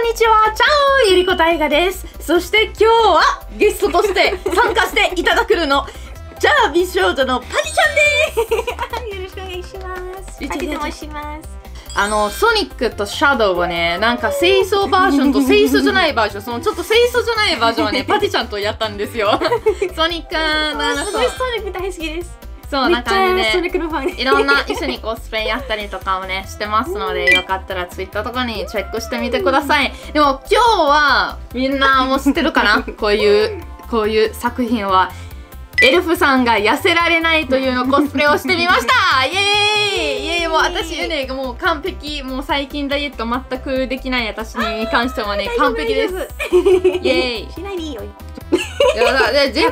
にちは、チャオゆりこたいがです。そして今日はゲストとして参加していただくのじゃあ美少女のパティちゃんです。 よろしくお願いします。パティと申します。 ソニックとシャドウはね、なんか清楚バージョンと清楚じゃないバージョン、そのちょっと清楚じゃないバージョンはね、パティちゃんとやったんですよ。ソニックすごいソニック大好きです。 そうな感じで、 ソニックのファンいろんな一緒にコスプレやったりとかもねしてますので、よかったらツイッターとかにチェックしてみてください。でも今日はみんなも知ってるかな？こういう作品はエルフさんが痩せられないというのコスプレをしてみました。イエーイイエーイ。もう私ね、もう完璧。もう最近ダイエット全くできない私に関してはね、完璧です。イエーイ。 しないでいいよ。 いやだ全然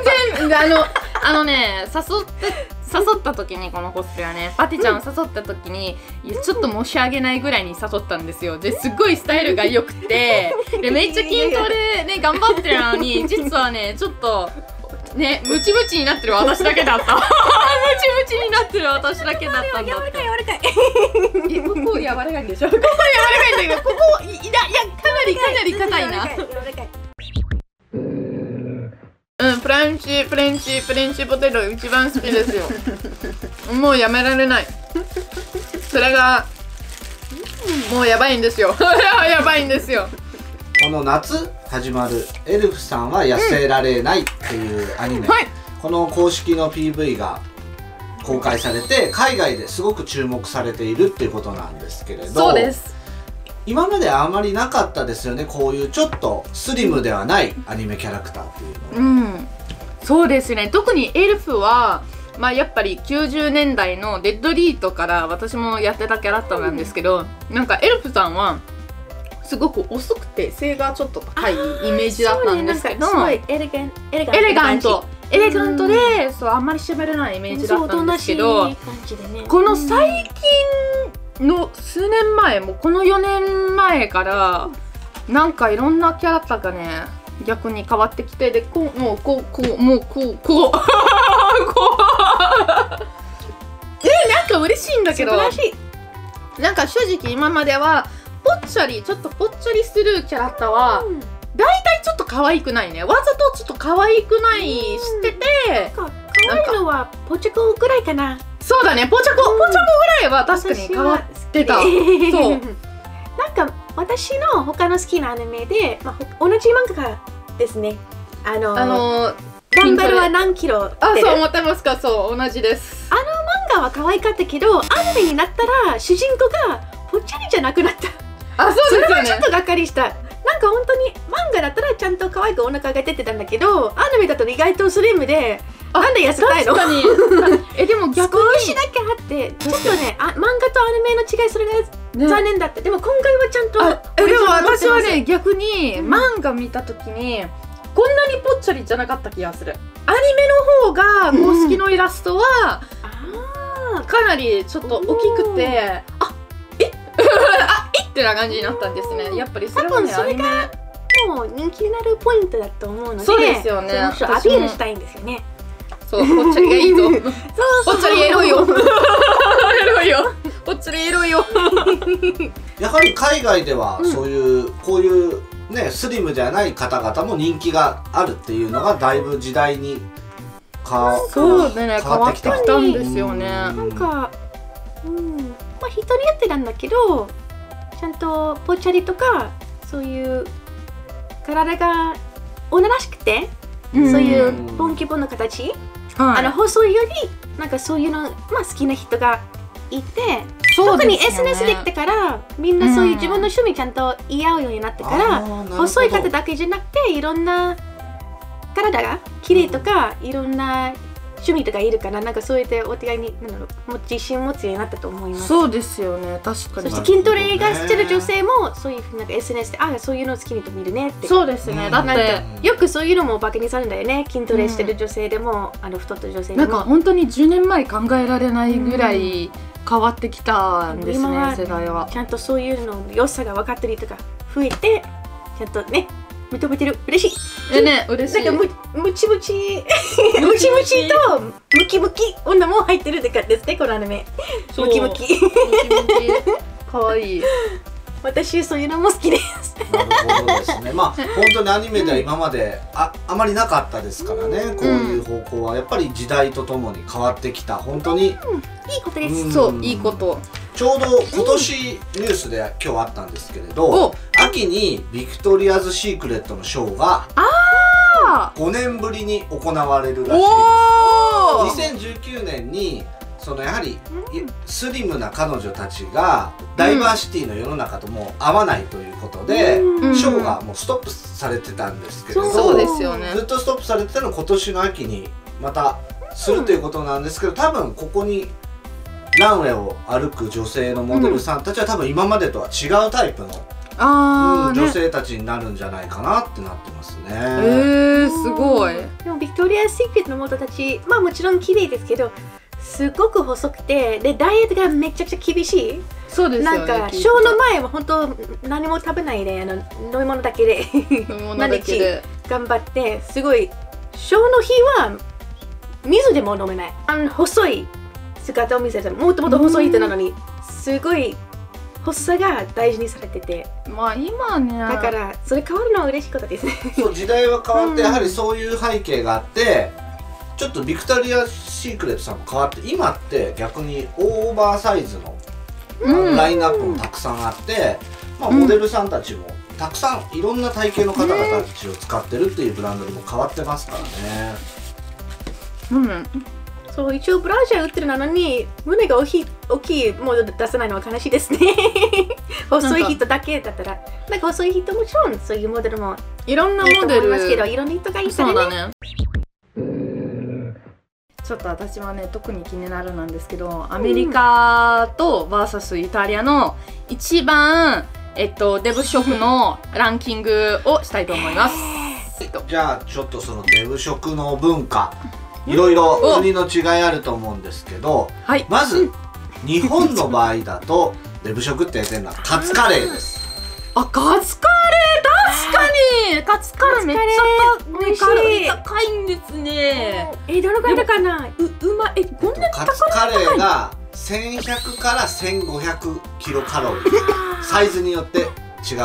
誘った時にこのコスプレはね、パティちゃんを誘った時に、ちょっと申し訳ないぐらいに誘ったんですよ。ですっごいスタイルが良くて、でめっちゃ筋トレね頑張ってるのに、実はねちょっとねムチムチになってる私だけだった。ムチムチになってる私だけだったんだって。 柔らかい柔らかい。 ここ柔らかいんでしょ。ここ柔らかいんだけど、ここいやかなり硬いな。フレンチポテト一番好きですよ。もうやめられない。それがもうやばいんですよ。やばいんですよ。 この夏始まる「エルフさんは痩せられない」っていうアニメ、はい、この公式の PV が公開されて海外ですごく注目されているっていうことなんですけれど、 そうです。 今まであまりなかったですよね、こういうちょっとスリムではないアニメキャラクターっていうのは。 そうですね。特にエルフはまあやっぱり90年代のデッドリートから私もやってたキャラクターなんですけど、なんかエルフさんはすごく遅くて背がちょっと高いイメージだったんですけど、 すごいエレガントで、そうあんまり喋れないイメージだったんですけど、この最近の数年前、もうこの4年前からなんかいろんなキャラクターがね逆に変わってきて、でこうなんか嬉しいんだけど、なんか正直今まではちょっとぽっちゃりするキャラクターはだいたいちょっと可愛くないね。わざとちょっと可愛くないしてて、 可愛いのはポチャコぐらいかな。 そうだね、ポチャコぐらいは確かに変わってた。そうなんか私の他の好きなアニメで、同じ漫画家ですね。ダンベルは何キロ？ そう思ってますか？そう同じです。 漫画は可愛かったけど、アニメになったら主人公がぽっちゃりじゃなくなった。 そうですよね。 それはちょっとがっかりした。なんか本当に漫画だったらちゃんと可愛くお腹が出てたんだけど、アニメだと意外とスリムで、なんで痩せたいの？ 確かに。でも逆に少しだけあって、ちょっとね、漫画とアニメの違い、それが残念だって。でも今回はちゃんと。 でも私はね、逆に漫画見た時にこんなにぽっちゃりじゃなかった気がする。アニメの方が公式のイラストはかなりちょっと大きくて、ってな感じになったんですね。やっぱりそれはね、 それがもう人気になるポイントだと思うので、 そうですよね。 アピールしたいんですよね。 そう、ぽっちゃりがいいぞ。ぽっちゃりエロいよ。エロいよ。ぽっちゃりエロいよ。 やはり海外ではそういうこういうねスリムではない方々も人気があるっていうのがだいぶ時代に変わってきたんですよね。 なんか人によってなんだけど、ちゃんとぽっちゃりとかそういう体が女らしくて、そういうボンキボンの形、細いよりなんかそういうの好きな人がいて、特に SNS できてからみんなそういう自分の趣味ちゃんと言い合うようになってから、細い方だけじゃなくていろんな体が綺麗とかいろんな趣味とかいるから、なんかそうやってお互いに自信持つようになったと思います。 そうですよね、確かに。 そして筋トレがしてる女性もそういうなんか SNS でそういうの好きな人見るねって。 そうですね。だってよくそういうのもバカにされるんだよね。筋トレしてる女性でも太った女性でも。 なんか本当に10年前考えられないぐらい変わってきたんですね、世代は。 ちゃんとそういうの良さが分かったりとか増えて、ちゃんとね認めてる。嬉しい。 嬉しい。 なんかムチムチとムキムキ女も入ってるって感じですね、このアニメ。ムキムキ。 かわいい。 私そういうのも好きです。 なるほですね。まあ本当にアニメでは今まであまりなかったですからね、こういう方向はやっぱり時代とともに変わってきた、本当に、 いいことです。 そう、いいこと。 ちょうど今年ニュースで今日あったんですけれど、秋にビクトリアズ・シークレットのショーが5年ぶりに行われるらしいです。2019年にそのやはりスリムな彼女たちがダイバーシティの世の中とも合わないということで、ショーがもうストップされてたんですけれど、 そうですよね、 ずっとストップされてたのを今年の秋にまたするということなんですけど、多分ここにランウェイを歩く女性のモデルさんたちは多分今までとは違うタイプの女性たちになるんじゃないかなってなってますね。 すごい。 でもビクトリア・シークレットのモデルたち、まあもちろん綺麗ですけど、すごく細くて、でダイエットがめちゃくちゃ厳しい。 そうですよね。 なんかショーの前は本当何も食べないで飲み物だけで何日頑張って、すごいショーの日は水でも飲めない。細い姿を見せて、もともと細い人なのにすごい細さが大事にされてて、 まあ今ね、 だからそれ変わるのは嬉しいことですね。 そう、時代は変わってやはりそういう背景があって、ちょっとビクトリア・シークレットさんも変わって、今って逆にオーバーサイズのラインナップもたくさんあって、まあ、モデルさんたちもたくさんいろんな体型の方々たちを使ってるっていうブランドにも変わってますからね。 そう、一応ブラジャー売ってるのに胸が大きいもの出せないのは悲しいですね。細い人だけだったら、なんか細い人もちろんそういうモデルもいろんなモデルますけど、いろんな人がいたらね。 ちょっと私はね、特に気になるなんですけど、アメリカと VS イタリアの一番デブ食のランキングをしたいと思います。 じゃあちょっとそのデブ食の文化、いろいろ国の違いあると思うんですけど、まず日本の場合だとデブ食って言ってるのはカツカレーです。 あ、カツカレー、確かにカツカレーめっちゃカロリー高いんですね。 どのくらいだかな。 こんなカツカレーが1100から1500キロカロリー、サイズによって違う。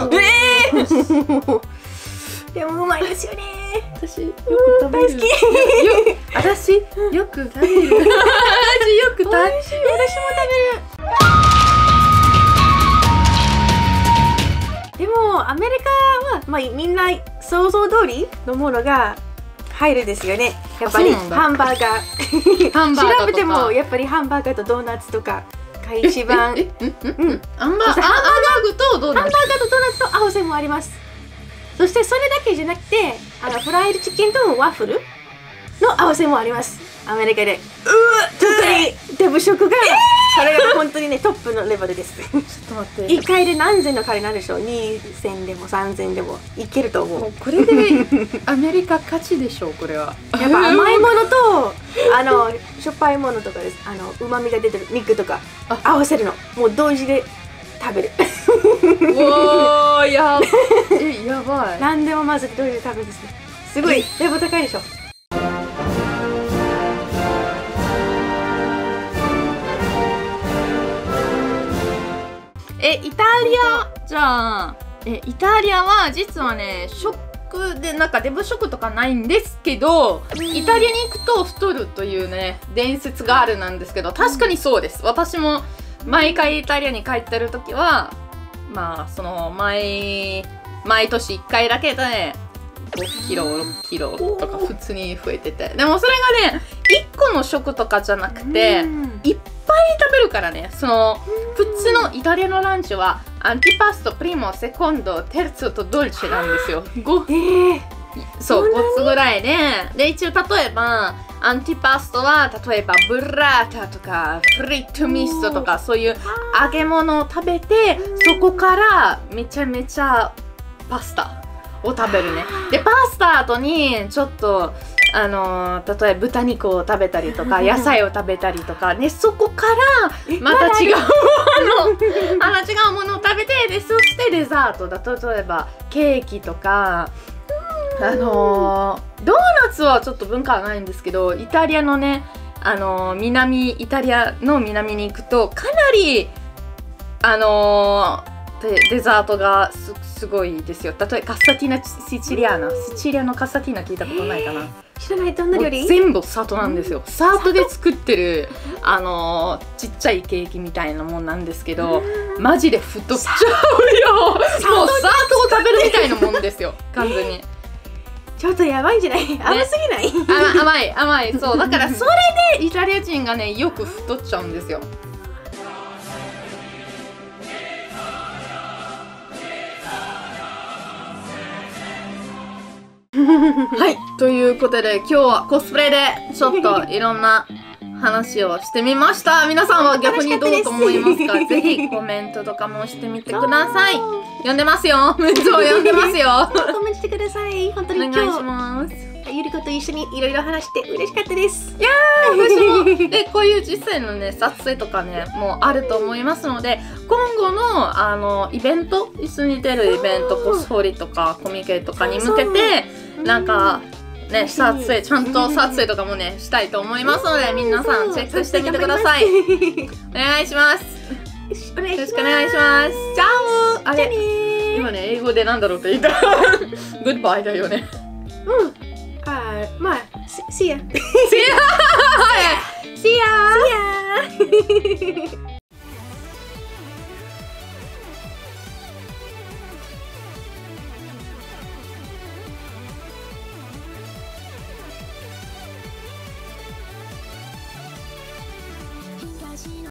でもうまいですよね。 私よく食べる。大好き。私よく食べる。私よく食べる。私も食べる。 でもアメリカはまあみんな想像通りのものが入るんですよね。やっぱりハンバーガー。調べてもやっぱりハンバーガーとドーナツとかが一番。ハンバーグとドーナツと合わせもあります。そしてそれだけじゃなくて、フライドチキンとワッフルの合わせもあります。アメリカで。特にデブ食が、これが本当にね、トップのレベルです。ちょっと待って。 1回で何千のカレーなんでしょう。2000でも3000でもいけると思う。 もうこれでアメリカ勝ちでしょう、これは。 やっぱ甘いものと、しょっぱいものとかです。旨味が出てる肉とか合わせるの。もう同時で食べる。 おー、やばい。 何でも混ぜて同時で食べるんですね。すごいレベル高いでしょ。 イタリア、じゃあイタリアは実はね、食でなんかデブ食とかないんですけど、イタリアに行くと太るというね伝説があるなんですけど、確かにそうです。私も毎回イタリアに帰ってる時は、まあその毎年1回だけで5キロ6キロとか普通に増えてて、でもそれがね1個の食とかじゃなくていっぱい食べるからね。その普通のイタリアのランチはアンティパスト、プリモ、セコンド、テルツォとドルチェなんですよ。そう、5つぐらいで一応例えばアンティパストは例えばブラータとかフリットミストとかそういう揚げ物を食べて、そこからめちゃめちゃパスタを食べるね。でパスタ後にちょっと例えば豚肉を食べたりとか野菜を食べたりとか、でそこからまた違うものを食べて、でそしてデザートだと例えばケーキとかドーナツはちょっと文化はないんですけど、イタリアのねイタリアの南に行くとかなりデザートがすごいですよ。例えばカッサティーナシチリアのカッサティーナ聞いたことないかな。 知らない。どんな料理？ 全部砂糖なんですよ。砂糖で作ってるちっちゃいケーキみたいなもんなんですけど、マジで太っちゃうよ。もう砂糖を食べるみたいなもんですよ。完全に。 ちょっとやばいんじゃない？甘すぎない？ 甘い。そうだからそれでイタリア人がねよく太っちゃうんですよ。はい、ということで今日はコスプレでちょっといろんな話をしてみました。皆さんは逆にどうと思いますか？ぜひコメントとかもしてみてください。読んでますよ。めっちゃ読んでますよ。 コメントしてください。本当にお願いします。 ゆりこと一緒にいろいろ話して嬉しかったです。 いやー、私もでこういう実際のね撮影とかねもうあると思いますので、今後のイベント、一緒に出るイベント、コスホリとかコミケとかに向けてなんかね撮影ちゃんと撮影とかもねしたいと思いますので、皆さんチェックしてみてください。お願いします。よろしくお願いします。じゃああれ今ね英語でなんだろうって言った。グッバイだよね。 まあ、See ya! See ya! See ya! See ya!